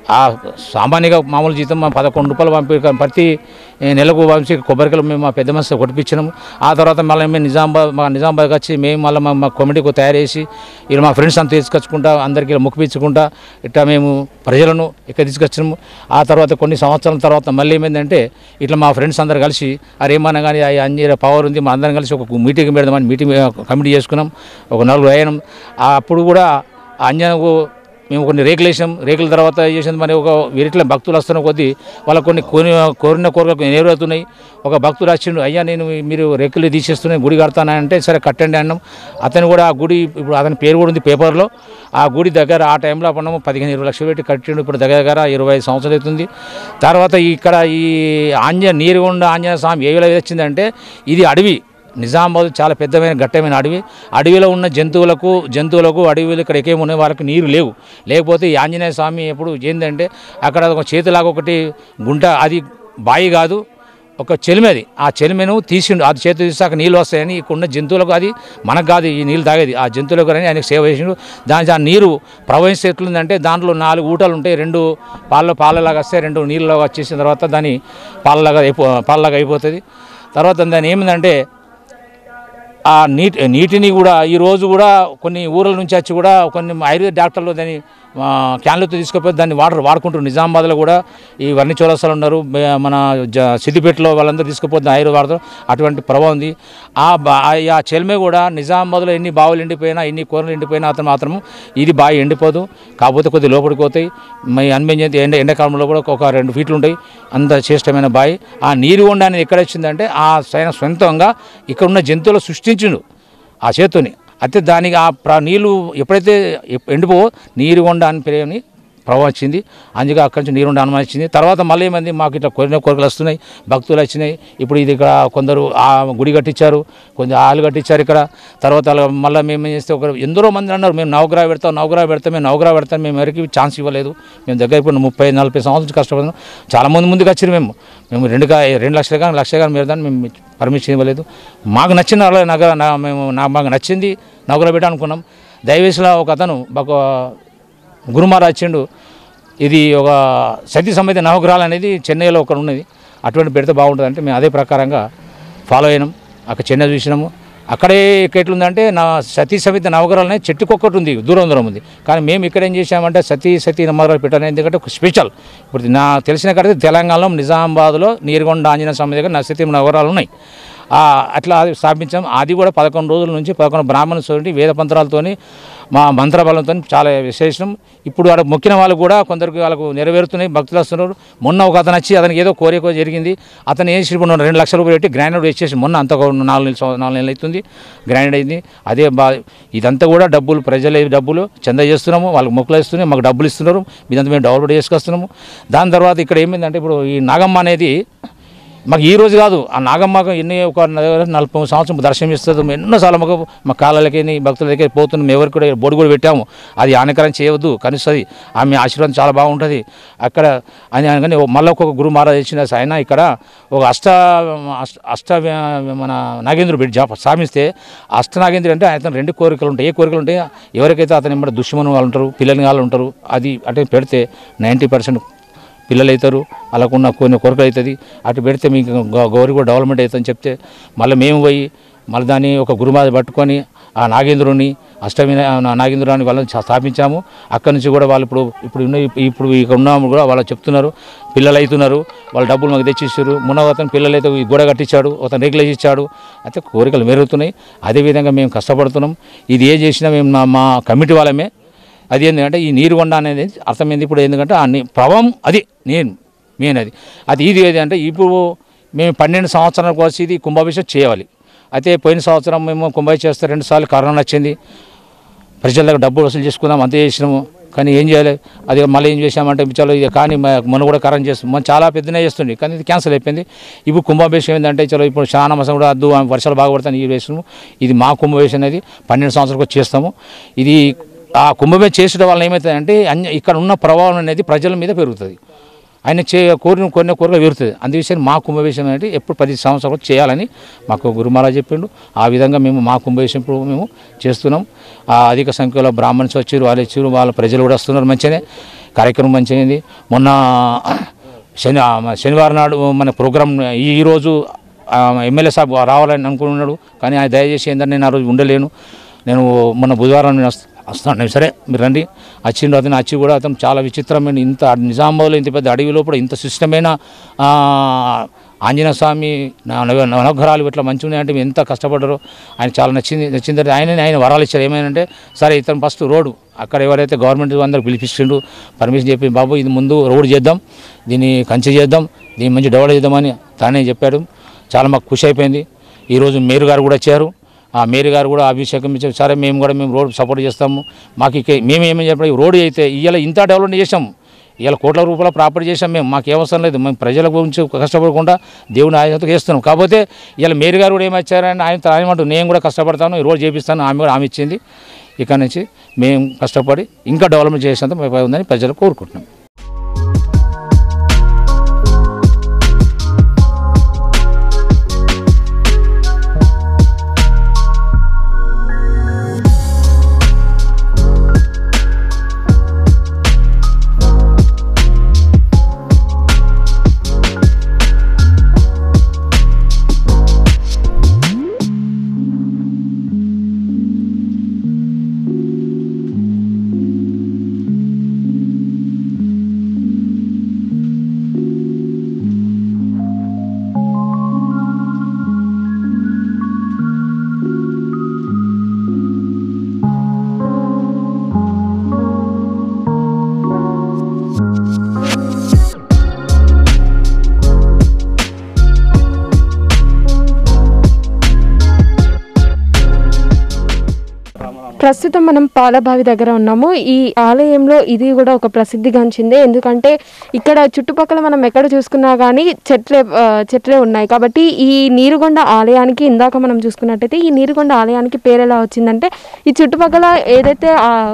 [SPEAKER 6] ఆ సామాన్యంగా మామూలు జీతం 11 రూపాయలు పంపి ప్రతి నెలకు పంపి కొబ్బరికాయలు మేము మా పెద్ద మనిషి కొట్టిపించినాము. ఆ తర్వాత మళ్ళీ మేము నిజామాబాద్కి వచ్చి మేము మళ్ళీ మా కమిటీకి తయారు చేసి ఇలా మా ఫ్రెండ్స్ అంతా తీసుకొచ్చుకుంటా అందరికీ మొక్కిపించుకుంటా ఇట్లా మేము ప్రజలను ఇక్కడ తీసుకొచ్చినాము. ఆ తర్వాత కొన్ని సంవత్సరాల తర్వాత మళ్ళీ ఏమైందంటే ఇట్లా మా ఫ్రెండ్స్ అందరు కలిసి అరేమన్నా కానీ అంజీర పవర్ ఉంది మా అందరం కలిసి ఒక మీటింగ్ పెడదామని మీటింగ్ కమిటీ చేసుకున్నాం. ఒక 4 అయినాం. అప్పుడు కూడా అంజనకు మేము కొన్ని రేకులు వేసాం. రేకుల తర్వాత చేసింది మరి ఒక వీరిట్లో భక్తులు వస్తున్న కొద్దీ వాళ్ళకు కొన్ని కోరిన కోరికలు నెరవేరుతున్నాయి. ఒక భక్తులు వచ్చిండు, అయ్యా నేను మీరు రేకులు తీసేస్తున్నాయి గుడి కడతానంటే సరే కట్టండి అన్నాం. అతను కూడా ఆ గుడి ఇప్పుడు అతని పేరు కూడా ఉంది పేపర్లో. ఆ గుడి దగ్గర ఆ టైంలో అప్పుడు 15-20 లక్షలు పెట్టి కట్టిండు. ఇప్పుడు దగ్గర 25 సంవత్సరాలు అవుతుంది. తర్వాత ఇక్కడ ఈ నీరుగొండ ఆంజనేయ స్వామి ఏ విధంగా వచ్చిందంటే ఇది అడవి. నిజామాబాద్ చాలా పెద్దమైన ఘట్టమైన అడవిలో ఉన్న జంతువులకు అడవిలో ఇక్కడ ఎక్కేమి ఉన్నాయి వాళ్ళకి నీరు లేకపోతే ఈ ఆంజనేయ స్వామి ఎప్పుడు ఏంటంటే అక్కడ ఒక చేతిలాగా ఒకటి గుంట, అది బాయి కాదు ఒక చెలిమి, అది ఆ చెలిమెను తీసిండు. అది చేతి తీసాక నీళ్ళు వస్తాయని ఇక్కడ ఉన్న జంతువులకు, అది మనకు కాదు ఈ నీళ్ళు తాగేది ఆ జంతువులకు అని ఆయనకు సేవ చేసిండు. ఆ నీరు ప్రవహిస్తే ఎట్లుందంటే దాంట్లో 4 ఊటలు ఉంటాయి. 2 పాలలాగా వస్తాయి, 2 నీళ్ళలాగా వచ్చేసిన తర్వాత దాని పాలలాగా అయిపోతుంది. తర్వాత దాని ఏమిందంటే ఆ నీటిని కూడా ఈరోజు కూడా కొన్ని ఊర్ల నుంచి వచ్చి కూడా కొన్ని ఆయుర్వేద డాక్టర్లు దాన్ని క్యాన్లతో తీసుకుపోయి దాన్ని వాడుకుంటారు. నిజామాబాద్లో కూడా ఈ వర్ణి చౌరస్తాలు ఉన్నారు, మన సిద్దిపేటలో వాళ్ళందరూ తీసుకుపోతుంది ఆయుర్వేద వాడతారు. అటువంటి ప్రభావం ఉంది. ఆ చెల్మే కూడా నిజామాబాద్లో ఎన్ని బావులు ఎండిపోయినా ఎన్ని కూరలు ఎండిపోయినా అతను మాత్రం ఇది బావి ఎండిపోదు, కాకపోతే కొద్దిగా లోపలికి పోతాయి. అనిపించేది ఎండాకాలంలో కూడా ఒక 2 ఫీట్లు ఉంటాయి, అంత శ్రేష్టమైన బావి. ఆ నీరు కొండ అనేది ఎక్కడ వచ్చిందంటే ఆ సొంతంగా ఇక్కడ ఉన్న జంతువులు సృష్టించిండు ఆ చేతుని. అయితే దానికి ఆ నీళ్ళు ఎప్పుడైతే ఎండిపో నీరుగొండ అని పేరుని ప్రభావం వచ్చింది. అందుకే అక్కడి నుంచి నీరుగొండ అనుమానం వచ్చింది. తర్వాత మళ్ళీ ఏమైంది మాకు ఇట్లా కోరికలు వస్తున్నాయి, భక్తులు వచ్చినాయి. ఇప్పుడు ఇది ఇక్కడ కొందరు ఆ గుడి కట్టించారు, కొంచెం ఆలు కట్టించారు ఇక్కడ. తర్వాత మళ్ళీ మేము ఏం చేస్తే ఎందరో మంది అన్నారు మేము నవగ్రహ పెడతాం మేము నవగ్రహ పెడతాం. మేము ఎవరికి ఛాన్స్ ఇవ్వలేదు. మేము దగ్గర ఇప్పుడు 30-40 సంవత్సరాలు కష్టపడుతున్నాం. చాలామంది ముందుకు వచ్చారు. మేము 2 లక్షలు కానీ 1 లక్ష కానీ మీరు దాన్ని మేము పర్మిషన్ ఇవ్వలేదు. మాకు నచ్చిన మాకు నచ్చింది నవగ్రహ పెట్ట అనుకున్నాం. దయవేసిలో ఒక అతను గురుమారాజ్ వచ్చిండు. ఇది ఒక సతీ సమేత నవగ్రహాలు అనేది చెన్నైలో ఒకటి ఉన్నది, అటువంటి పెడితే బాగుంటుంది అంటే మేము అదే ప్రకారంగా ఫాలో అయినాం. అక్కడ చెన్నై చూసినాము. అక్కడే ఎట్లుందంటే సతీ సమేత నవగ్రహాలు అనేది చెట్టుకొక్కటి ఉంది, దూరం ఉంది. కానీ మేము ఇక్కడ ఏం చేసామంటే సతీ నవగ్రహాలు పెట్టాను. ఎందుకంటే ఒక స్పెషల్ ఇప్పుడు తెలిసిన కాడితే తెలంగాణలో నిజామాబాద్లో నీరుగొండ ఆంజనేయ స్వామి దగ్గర సతీ నవగ్రహాలు ఉన్నాయి. అట్లా అది స్థాపించాం. అది కూడా 11 రోజుల నుంచి 11 బ్రాహ్మణులతోటి వేద మంత్రాలతోని మా మంత్రబలంతో చాలా విశేషం. ఇప్పుడు వాడు మొక్కిన వాళ్ళు కూడా కొందరికి వాళ్ళకు నెరవేరుతున్నాయి, భక్తులు వస్తున్నారు. మొన్న ఒక అతను వచ్చి అతనికి ఏదో కోరిక జరిగింది, అతను వేసి ఇప్పుడు 2 లక్షల రూపాయలు పెట్టి గ్రాండ్ వేసేసి మొన్న అంత 4 నెలలు అవుతుంది గ్రాండ్ అయింది. అదే ఇదంతా కూడా డబ్బులు, ప్రజలే డబ్బులు చందా చేస్తున్నాము, వాళ్ళకి మొక్కలు ఇస్తున్నాయి, మాకు డబ్బులు ఇస్తున్నారు. ఇదంతా మేము డెవలప్ చేసుకొస్తున్నాము. దాని తర్వాత ఇక్కడ ఏమైందంటే ఇప్పుడు ఈ నాగమ్మ అనేది మాకు ఈ రోజు కాదు, ఆ నాగమ్మకు ఒక 40 సంవత్సరం దర్శనం ఇస్తుంది. ఎన్నోసార్లు మా కాళ్ళకి భక్తుల దగ్గర పోతున్నాం. ఎవరికి కూడా బోర్డు కూడా పెట్టాము, అది హానికరం చేయవద్దు కనిస్తుంది, ఆమె ఆశీర్వాదం చాలా బాగుంటుంది అక్కడ అని. కానీ మళ్ళీ ఒక గురు మహారాజ్ ఇచ్చిన ఆయన ఇక్కడ ఒక అష్ట మన నాగేంద్రుడు పెట్టి స్థాపిస్తే నాగేంద్రుడు అంటే అతను 2 కోరికలు ఉంటాయి. ఏ కోరికలు ఉంటాయి, ఎవరికైతే అతను ఏమంటే దుష్మను వాళ్ళు ఉంటారు, పిల్లలు వాళ్ళు ఉంటారు, అది అంటే పెడితే 90% పిల్లలు అవుతారు, అలాకున్న కొన్ని కొరకలు అవుతుంది. అటు పెడితే మీకు గౌరీ కూడా డెవలప్మెంట్ అవుతుందని చెప్తే మళ్ళీ మేము పోయి మళ్ళీ దాన్ని ఒక గురుమాత పట్టుకొని ఆ నాగేంద్రుని నాగేంద్రాన్ని వాళ్ళని స్థాపించాము. అక్కడి నుంచి కూడా వాళ్ళు ఇప్పుడు ఇక ఉన్నాము కూడా వాళ్ళు చెప్తున్నారు, పిల్లలు అవుతున్నారు, వాళ్ళ డబ్బులు మాకు తెచ్చిస్తారు. మొన్న అతను పిల్లలు అయితే గోడ కట్టించాడు, అతను రెగ్యులేజ్ ఇచ్చాడు. అయితే కోరికలు మెరుగుతున్నాయి. అదేవిధంగా మేము కష్టపడుతున్నాం. ఇది ఏ చేసినా మేము మా కమిటీ వాళ్ళమే. అది ఎందుకంటే ఈ నీరుగొండ అనేది అర్థమైంది ఇప్పుడు. ఎందుకంటే ఆ ప్రభావం అది మెయిన్ అది ఇది ఏది అంటే ఇప్పుడు మేము 12 సంవత్సరాల కోసం ఇది కుంభాభిషేకం చేయాలి. అయితే పోయిన సంవత్సరం మేము కుంభాభిషేకం చేస్తే 2 సార్లు కరోనా వచ్చింది. ప్రజల దగ్గర డబ్బులు వసూలు చేసుకుందాం అంతే చేసినాము. కానీ ఏం చేయాలి, అది మళ్ళీ ఏం చేసామంటే చలో ఇది కానీ మొన్న కూడా కరోనా చేస్తాం, మనం చాలా పెద్దనే చేస్తుండే కానీ ఇది క్యాన్సిల్ అయిపోయింది. ఇప్పుడు కుంభాభిషేకం ఏంటంటే చలో ఇప్పుడు చాలా మాసం కూడా అద్దు వర్షాలు బాగా పడతాయి ఈ వేసినాము. ఇది మా కుంభాభిషేకం అనేది 12 సంవత్సరాలకు చేస్తాము. ఇది ఆ కుంభమేళ చేసడం వల్ల ఏమవుతుందంటే ఇక్కడ ఉన్న ప్రభావం అనేది ప్రజల మీద పెరుగుతుంది. ఆయన కొన్ని కోరికలు పెరుగుతుంది. అందువిషయం మా కుంభవేశం అనేది ఎప్పుడు 10 సంవత్సరాలు చేయాలని మాకు గురు మహారాజ్ చెప్పిండు. ఆ విధంగా మేము మా కుంభవేశం ఇప్పుడు మేము చేస్తున్నాం. అధిక సంఖ్యలో బ్రాహ్మణ్స్ వచ్చారు, వాళ్ళు వచ్చారు, వాళ్ళ ప్రజలు కూడా వస్తున్నారు మంచిగానే. కార్యక్రమం మంచిది. మొన్న శనివారం నాడు మన ప్రోగ్రాం ఈరోజు ఎమ్మెల్యే సాబ్ రావాలని అనుకున్నాడు, కానీ ఆయన దయచేసి ఏంటంటే నేను ఆ రోజు ఉండలేను, నేను మొన్న బుధవారం నేను వస్తాను, సరే మీరు రండి. వచ్చిండు అతను, వచ్చి కూడా అతను చాలా విచిత్రమైన, ఇంత నిజామాబాద్లో ఇంత పెద్ద అడవి లోపల ఇంత సిస్టమైన ఆంజనేయ స్వామి నవగ్రహాలు ఇట్లా మంచిగా ఉన్నాయంటే మేము ఎంత కష్టపడ్డారో ఆయన చాలా నచ్చిన తర్వాత ఆయన వరాలు ఇచ్చారు. ఏమైందంటే సరే ఇతను ఫస్ట్ రోడ్డు అక్కడ ఎవరైతే గవర్నమెంట్ అందరూ పిలిపిస్తుండు, పర్మిషన్ చెప్పి బాబు ఇది ముందు రోడ్డు చేద్దాం, దీన్ని కంచె చేద్దాం, దీన్ని మంచి డెవలప్ చేద్దామని తానే చెప్పాడు. చాలా మాకు ఖుషి అయిపోయింది. ఈరోజు మేయర్ గారు కూడా వచ్చారు, ఆ మేయర్ గారు కూడా అభిషేకం ఇచ్చారు. సరే మేము రోడ్ సపోర్ట్ చేస్తాము, మాకు మేము ఏమేమి చెప్పాలి, రోడ్డు అయితే ఇవాళ ఇంత డెవలప్ చేసాము, ఇవాళ కోట్ల రూపాయల ప్రాపర్టీ చేసాం, మేము మాకు ఏమవసరం లేదు, మేము ప్రజల గురించి కష్టపడకుండా దేవుని ఆయనతో చేస్తున్నాం. కాకపోతే ఇవాళ మేయర్ గారు కూడా ఏమొచ్చారని ఆయనమంటూ నేను కూడా కష్టపడతాను, ఈ రోడ్ చేపిస్తాను, ఆమె కూడా ఆమె ఇచ్చింది. ఇక్కడ నుంచి మేము కష్టపడి ఇంకా డెవలప్మెంట్ చేసేంత ఉందని ప్రజలు కోరుకుంటున్నాం.
[SPEAKER 4] ప్రస్తుతం మనం పాలబావి దగ్గర ఉన్నాము. ఈ ఆలయంలో ఇది కూడా ఒక ప్రసిద్ధిగాంచిందే, ఎందుకంటే ఇక్కడ చుట్టుపక్కల మనం ఎక్కడ చూసుకున్నా కానీ చెట్లే ఉన్నాయి. కాబట్టి ఈ నీరుగొండ ఆలయానికి ఇందాక మనం చూసుకున్నట్టయితే ఈ నీరుగొండ ఆలయానికి పేరు ఎలా వచ్చిందంటే ఈ చుట్టుపక్కల ఏదైతే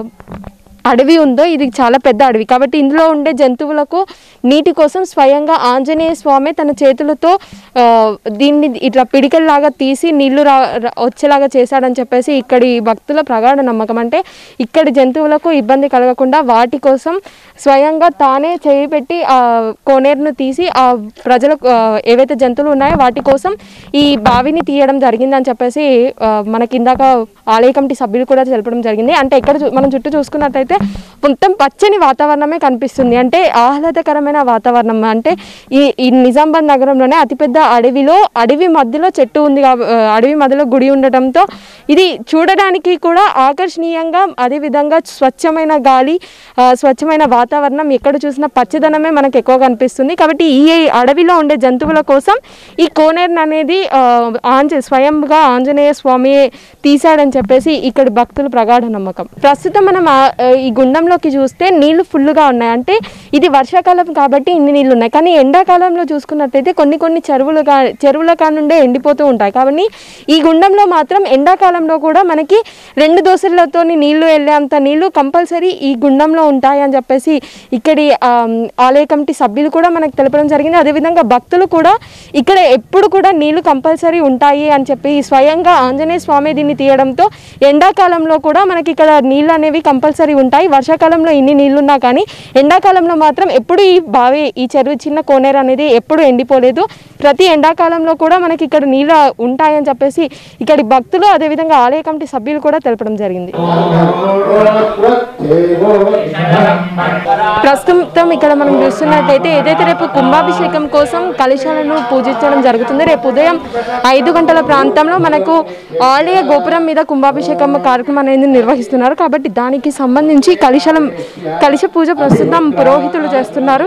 [SPEAKER 4] అడవి ఉందో ఇది చాలా పెద్ద అడవి, కాబట్టి ఇందులో ఉండే జంతువులకు నీటి కోసం స్వయంగా ఆంజనేయ స్వామి తన చేతులతో దీన్ని ఇట్లా పిడికల్లాగా తీసి నీళ్లు వచ్చేలాగా చేశాడని చెప్పేసి ఇక్కడి భక్తుల ప్రగాఢ నమ్మకం. అంటే ఇక్కడి జంతువులకు ఇబ్బంది కలగకుండా వాటి కోసం స్వయంగా తానే చేయి పెట్టి ఆ కోనేరును తీసి ఆ ప్రజలకు ఏవైతే జంతువులు ఉన్నాయో వాటి కోసం ఈ బావిని తీయడం జరిగిందని చెప్పేసి మనకి ఇందాక ఆలయ కమిటీ సభ్యులు కూడా తెలపడం జరిగింది. అంటే ఇక్కడ మనం చుట్టూ చూసుకున్నట్టయితే మొత్తం పచ్చని వాతావరణమే కనిపిస్తుంది, అంటే ఆహ్లాదకరమైన వాతావరణం. అంటే ఈ నిజామాబాద్ నగరంలోనే అతిపెద్ద అడవి మధ్యలో చెట్టు ఉంది, అడవి మధ్యలో గుడి ఉండటంతో ఇది చూడడానికి కూడా ఆకర్షణీయంగా, అదేవిధంగా స్వచ్ఛమైన గాలి, స్వచ్ఛమైన వాతావరణం, ఎక్కడ చూసినా పచ్చదనమే మనకు ఎక్కువ కనిపిస్తుంది. కాబట్టి ఈ అడవిలో ఉండే జంతువుల కోసం ఈ కోనేరు అనేది స్వయంగా ఆంజనేయ స్వామి తీశాడని చెప్పేసి ఇక్కడి భక్తులు ప్రగాఢ నమ్మకం. ప్రస్తుతం మనం ఈ గుండంలోకి చూస్తే నీళ్లు ఫుల్గా ఉన్నాయి, అంటే ఇది వర్షాకాలం కాబట్టి ఇన్ని నీళ్ళు ఉన్నాయి. కానీ ఎండాకాలంలో చూసుకున్నట్టయితే కొన్ని చెరువుల కానుండే ఎండిపోతూ ఉంటాయి. కాబట్టి ఈ గుండంలో మాత్రం ఎండాకాలంలో కూడా మనకి 2 దోసెలతో నీళ్లు వెళ్ళేంత నీళ్లు కంపల్సరీ ఈ గుండంలో ఉంటాయి అని చెప్పేసి ఇక్కడి ఆలయ కమిటీ సభ్యులు కూడా మనకు తెలపడం జరిగింది. అదేవిధంగా భక్తులు కూడా ఇక్కడ ఎప్పుడు కూడా నీళ్లు కంపల్సరీ ఉంటాయి అని చెప్పి స్వయంగా ఆంజనేయ స్వామి దీన్ని తీయడంతో ఎండాకాలంలో కూడా మనకి ఇక్కడ నీళ్ళు అనేవి కంపల్సరీ ఉంటాయి. వర్షాకాలంలో ఇన్ని నీళ్లున్నా కానీ ఎండాకాలంలో మాత్రం ఎప్పుడు ఈ చెరువు చిన్న కోనేరు అనేది ఎప్పుడు ఎండిపోలేదు. ప్రతి ఎండాకాలంలో కూడా మనకి ఇక్కడ నీళ్ళు ఉంటాయని చెప్పేసి ఇక్కడి భక్తులు అదేవిధంగా ఆలయ కమిటీ సభ్యులు కూడా తెలపడం జరిగింది. ప్రస్తుతం ఇక్కడ మనం చూస్తున్నట్టయితే ఏదైతే రేపు కుంభాభిషేకం కోసం కలశాలను పూజించడం జరుగుతుంది. రేపు ఉదయం 5 గంటల ప్రాంతంలో మనకు ఆలయ గోపురం మీద కుంభాభిషేకం కార్యక్రమం అనేది నిర్వహిస్తున్నారు. కాబట్టి దానికి సంబంధించి కలశ పూజ ప్రస్తుతం పురోహితులు చేస్తున్నారు.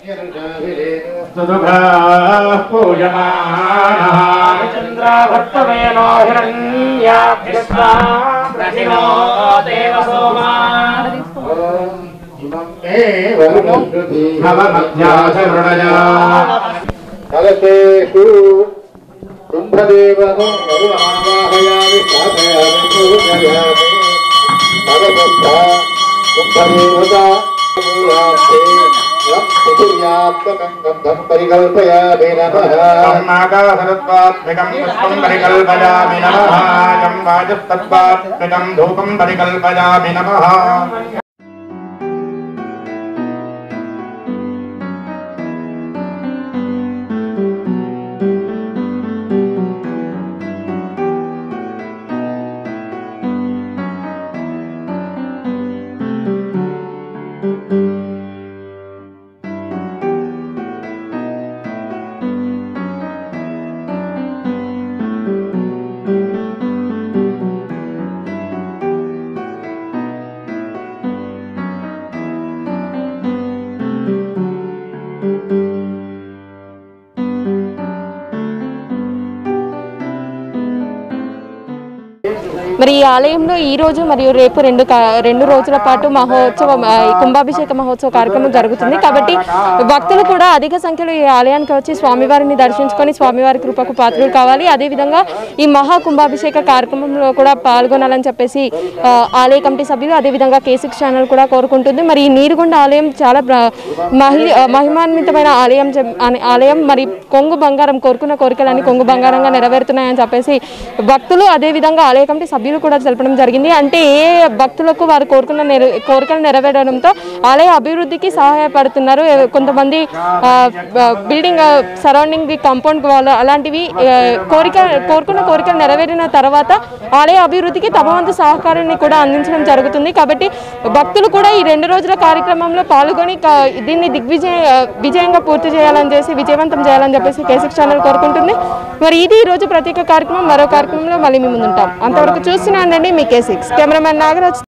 [SPEAKER 8] కలశేషు కుంభదేవను ఆవాహయామి స్థాపయామి పూజయామి పరమస్థ కుంభదేవత పరికల్పయామి నమః పరికల్పయామి నమః ధూపం పరికల్పయామి నమః
[SPEAKER 4] మరి ఈ ఆలయంలో ఈ రోజు మరియు రేపు రెండు రోజుల పాటు కుంభాభిషేక మహోత్సవ కార్యక్రమం జరుగుతుంది కాబట్టి భక్తులు కూడా అధిక సంఖ్యలో ఈ ఆలయానికి వచ్చి స్వామివారిని దర్శించుకొని స్వామివారి కృపకు పాత్రలు కావాలి. అదేవిధంగా ఈ మహాకుంభాభిషేక కార్యక్రమంలో కూడా పాల్గొనాలని చెప్పేసి ఆలయ కమిటీ సభ్యులు అదేవిధంగా K6 ఛానల్ కూడా కోరుకుంటుంది. మరి ఈ నీరుగొండ ఆలయం చాలా మహిమాన్వితమైన ఆలయం. మరి కొంగు బంగారం కోరుకున్న కోరికలన్నీ కొంగు బంగారంగా నెరవేరుతున్నాయని చెప్పేసి భక్తులు అదేవిధంగా ఆలయ కమిటీ సభ్యులు కూడా తెలపడం జరిగింది. అంటే ఏ భక్తులకు వారు కోరికలు నెరవేరడంతో ఆలయ అభివృద్ధికి సహాయపడుతున్నారు. కొంతమంది బిల్డింగ్ సరౌండింగ్ ది కాంపౌండ్ వాళ్ళు అలాంటివి కోరుకున్న కోరికలు నెరవేరిన తర్వాత ఆలయ అభివృద్ధికి తమ వంతు సహకారాన్ని కూడా అందించడం జరుగుతుంది. కాబట్టి భక్తులు కూడా ఈ 2 రోజుల కార్యక్రమంలో పాల్గొని దీన్ని విజయంగా పూర్తి చేయాలని విజయవంతం చేయాలని చెప్పేసి K6 ఛానల్ కోరుకుంటుంది. మరి ఇది ఈ రోజు ప్రత్యేక కార్యక్రమం. మరో కార్యక్రమంలో మళ్ళీ మీ ముందుంటాం. అంతవరకు చూస్తూనే ఉండండి మీ K6. కెమెరామెన్ నాగరాజ్.